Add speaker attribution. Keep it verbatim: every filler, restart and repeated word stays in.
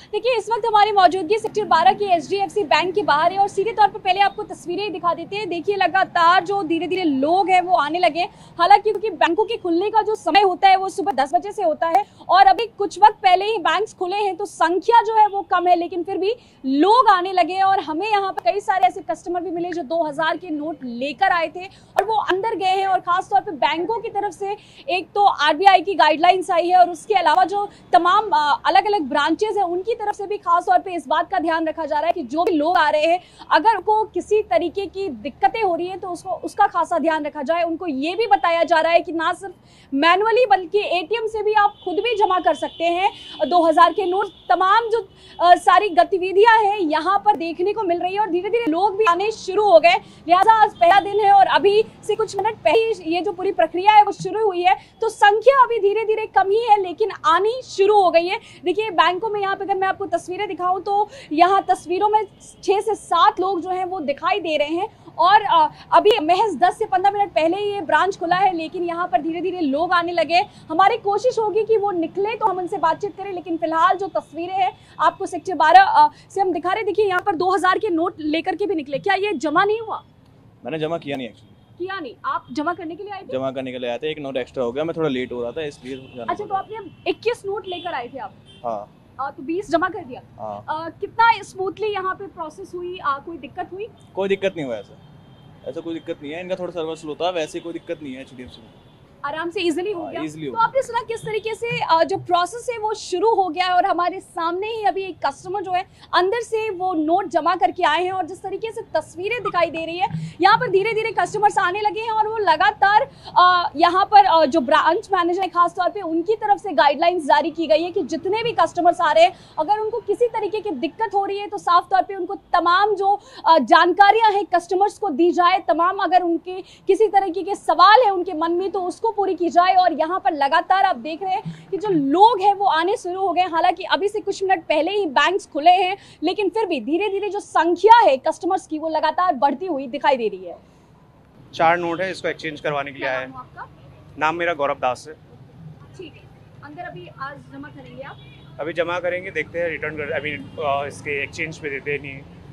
Speaker 1: देखिए इस वक्त हमारी मौजूदगी सेक्टर बारह की H D F C bank के बाहर है और सीधे तौर पर पहले आपको तस्वीरें ही दिखा देते हैं। देखिए लगातार जो धीरे धीरे लोग हैं वो आने लगे। हालांकि क्योंकि बैंकों के खुलने का जो समय होता है वो सुबह दस बजे से होता है और अभी कुछ वक्त पहले ही बैंक्स खुले हैं तो संख्या जो है वो कम है, लेकिन फिर भी लोग आने लगे और हमें यहाँ पर कई सारे ऐसे कस्टमर भी मिले जो दो हजार के नोट लेकर आए थे और वो अंदर गए हैं। और खासतौर पर बैंकों की तरफ से एक तो आर बी आई की गाइडलाइंस आई है और उसके अलावा जो तमाम अलग अलग ब्रांचेस हैं उनकी तरफ से भी खास तौर पे इस बात का ध्यान रखा जा रहा है कि जो भी लोग आ रहे हैं अगर उनको किसी तरीके की दिक्कतें हो रही हैं तो उसको उसका खासा ध्यान रखा जाए। उनको ये भी बताया जा रहा है कि ना सिर्फ मैनुअली बल्कि ए टी एम से भी आप खुद भी जमा कर सकते हैं दो हजार के नोट। तमाम जो आ, सारी गतिविधियां हैं यहाँ पर देखने को मिल रही है और धीरे धीरे लोग भी आने शुरू हो गए। लिहाजा आज पहला दिन है और अभी से कुछ मिनट पहले ये जो पूरी प्रक्रिया है वो शुरू हुई है तो संख्या अभी धीरे धीरे कम ही है लेकिन आनी शुरू हो गई है। देखिए बैंकों में यहाँ पे अगर मैं आपको तस्वीरें दिखाऊं तो यहाँ तस्वीरों में छह से सात लोग जो हैं वो दिखाई दे रहे हैं और अभी महज दस से पंद्रह मिनट पहले ही ये ब्रांच खुला है लेकिन यहाँ पर धीरे धीरे लोग आने लगे। हमारी कोशिश होगी कि वो निकले तो हम उनसे बातचीत करें, लेकिन फिलहाल जो तस्वीरें हैं आपको सेक्टर बारह से हम दिखा रहे। देखिए यहाँ पर दो हजार के नोट लेकर के भी निकले। क्या ये जमा नहीं हुआ?
Speaker 2: मैंने जमा किया नहीं एक्चुअली।
Speaker 1: किया नहीं? आप जमा करने के लिए आए थे?
Speaker 2: जमा करने के लिए आए थे, एक नोट एक्स्ट्रा हो गया, मैं थोड़ा लेट हो रहा था इसलिए।
Speaker 1: अच्छा, तो आपने इक्कीस नोट लेकर आए थे आप?
Speaker 2: हाँ।
Speaker 1: आ, तो बीस जमा कर दिया। आ, कितना स्मूथली यहाँ पे प्रोसेस हुई? आ, कोई दिक्कत हुई?
Speaker 2: कोई दिक्कत नहीं हुआ, ऐसा ऐसा कोई दिक्कत नहीं है। इनका थोड़ा सर्वर स्लो था, वैसे कोई दिक्कत नहीं है। एच डी एफ सी
Speaker 1: आराम से इजीली हो गया।
Speaker 2: इजीली
Speaker 1: तो आपने सुना किस तरीके से जो प्रोसेस है वो शुरू हो गया है और हमारे सामने ही अभी एक कस्टमर जो है अंदर से वो नोट जमा करके आए हैं और जिस तरीके से तस्वीरें दिखाई दे रही है यहाँ पर धीरे धीरे कस्टमर्स आने लगे हैं और वो लगातार यहाँ पर जो ब्रांच मैनेजर है खास तौर पे उनकी तरफ से गाइडलाइंस जारी की गई है कि जितने भी कस्टमर्स आ रहे हैं अगर उनको किसी तरीके की दिक्कत हो रही है तो साफ तौर पर उनको तमाम जो जानकारियां हैं कस्टमर्स को दी जाए। तमाम अगर उनके किसी तरीके के सवाल है उनके मन में तो उसको पूरी की जाए। और यहाँ पर लगातार आप देख रहे हैं कि जो लोग हैं वो आने शुरू हो गए। हालांकि अभी से कुछ मिनट पहले ही बैंक्स खुले हैं लेकिन फिर भी धीरे धीरे जो संख्या है कस्टमर्स की वो लगातार बढ़ती हुई दिखाई दे रही है।
Speaker 3: चार नोट है, इसको एक्सचेंज करवाने के लिए आया है।
Speaker 1: आपका
Speaker 3: नाम मेरा गौरव दास है।
Speaker 1: ठीक है, अंदर अभी आज जमा करेंगे आप?
Speaker 3: अभी जमा करेंगे, देखते हैं रिटर्न कर, आई मीन इसके एक्सचेंज पे देते हैं नहीं